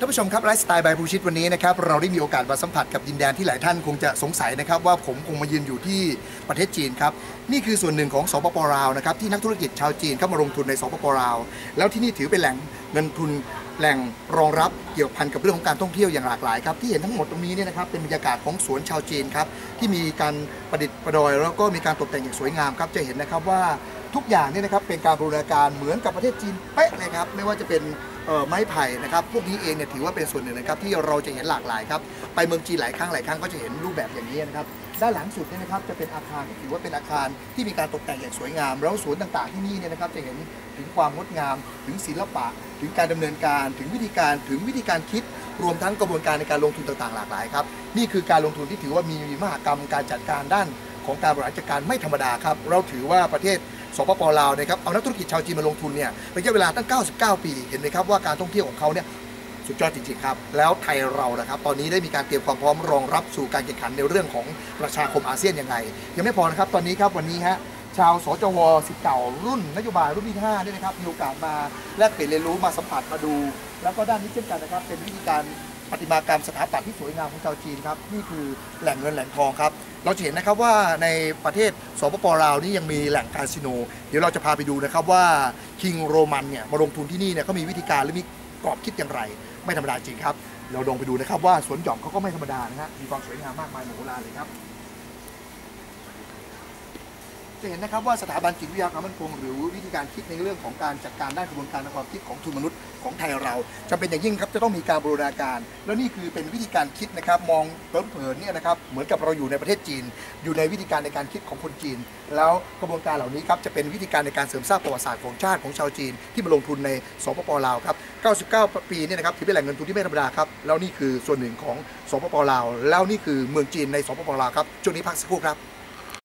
ท่านผู้ชมครับไลฟ์สไตล์บายภูชิตวันนี้นะครับเราได้มีโอกาสมาสัมผัสกับดินแดนที่หลายท่านคงจะสงสัยนะครับว่าผมคงมายืนอยู่ที่ประเทศจีนครับนี่คือส่วนหนึ่งของสปป.ลาวนะครับที่นักธุรกิจชาวจีนเข้ามาลงทุนในสปป.ลาวแล้วที่นี่ถือเป็นแหล่งเงินทุนแหล่งรองรับเกี่ยวพันกับเรื่องของการท่องเที่ยวอย่างหลากหลายครับที่เห็นทั้งหมดตรงนี้เนี่ยนะครับเป็นบรรยากาศของสวนชาวจีนครับที่มีการประดิษฐ์ประดอยแล้วก็มีการตกแต่งอย่างสวยงามครับจะเห็นนะครับว่าทุกอย่างเนี่ยนะครับเป็นการบูรณาการเหมือนกับประเทศจีนเป๊ะเลยครับไม่ว่าจะเป็นไม้ไผ่นะครับพวกนี้เองเนี่ยถือว่าเป็นส่วนหนึ่งนะครับที่เราจะเห็นหลากหลายครับไปเมืองจีนหลายครั้งก็จะเห็นรูปแบบอย่างนี้นะครับด้านหลังสุดเนี่ยนะครับจะเป็นอาคารที่ถือว่าเป็นอาคารที่มีการตกแต่งอย่างสวยงามแล้วสวนต่างๆที่นี่เนี่ยนะครับจะเห็นถึงความงดงามถึงศิลปะถึงการดำเนินการถึงวิธีการคิดรวมทั้งกระบวนการในการลงทุนต่างๆหลากหลายครับนี่คือการลงทุนที่ถือว่ามีมหกรรมการจัดการด้านของการบริหารจัดการไม่ธรรมดาครับเราถือว่าประเทศสปป.ลาวนะครับเอานักธุรกิจชาวจีนมาลงทุนเนี่ยระยะเวลาตั้ง99 ปีเห็นไหมครับว่าการท่องเที่ยวของเขาเนี่ยสุดยอดจริงๆครับแล้วไทยเรานะครับตอนนี้ได้มีการเตรียมความพร้อมรองรับสู่การแข่งขันในเรื่องของประชาคมอาเซียนยังไงยังไม่พอนะครับตอนนี้ครับวันนี้ฮะชาวสจวศิษย์เก่ารุ่นนโยบายรุ่นที่5เนี่ยนะครับมีโอกาสมาแลกเปลี่ยนเรียนรู้มาสัมผัสมาดูแล้วก็ด้านนี้เช่นกันนะครับเป็นวิธีการประติมากรรมสถาปัตย์ที่สวยงามของชาวจีนครับนี่คือแหล่งเงินแหล่งทองครับเราจะเห็นนะครับว่าในประเทศสปป.ลาวนี่ยังมีแหล่งคาสิโนเดี๋ยวเราจะพาไปดูนะครับว่าคิงโรมันเนี่ยมาลงทุนที่นี่เนี่ยเขามีวิธีการหรือมีกรอบคิดอย่างไรไม่ธรรมดาจริงครับเราลงไปดูนะครับว่าสวนหย่อมเขาก็ไม่ธรรมดานะฮะมีความสวยงามมากมายมโหฬารเลยครับจะเห็นนะครับว่าสถาบันจิตวิทยาความมั่นคงหรือวิธีการคิดในเรื่องของการจัดการด้านกระบวนการความคิดของทุนมนุษย์ของไทยเราจำเป็นอย่างยิ่งครับจะต้องมีการบูรณาการแล้วนี่คือเป็นวิธีการคิดนะครับมองเผินๆเนี่ยนะครับเหมือนกับเราอยู่ในประเทศจีนอยู่ในวิธีการในการคิดของคนจีนแล้วกระบวนการเหล่านี้ครับจะเป็นวิธีการในการเสริมสร้างประวัติศาสตร์ของชาติของชาวจีนที่มาลงทุนในสปป.ลาวครับ99 ปีเนี่ยนะครับถือเป็นแหล่งเงินทุนที่ไม่ธรรมดาครับแล้วนี่คือส่วนหนึ่งของสปป.ลาวแล้วนี่คือเมืองจีนในสปป.ลาวครับช่วงนี้พักสักครู่ครับ